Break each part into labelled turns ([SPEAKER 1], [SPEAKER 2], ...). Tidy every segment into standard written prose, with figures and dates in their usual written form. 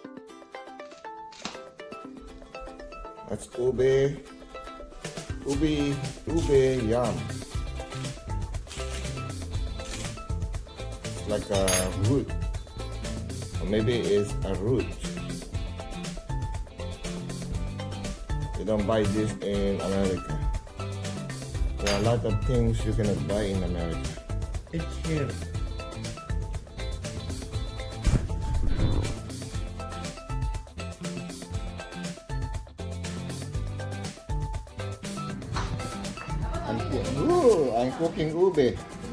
[SPEAKER 1] That's ube yam. It's like a root, or maybe it's a root. You don't buy this in America. There are a lot of things you cannot buy in America.
[SPEAKER 2] It's here.
[SPEAKER 1] I'm cooking ube.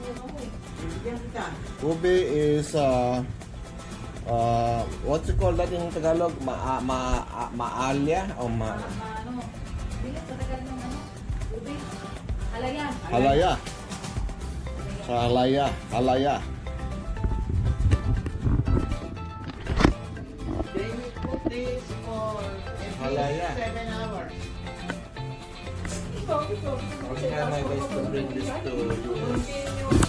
[SPEAKER 1] Ube is what's it called that in Tagalog? Maalya or halaya. Sa halaya.
[SPEAKER 2] They will put this for at least 7 hours.
[SPEAKER 1] I'll try my best to bring this to you.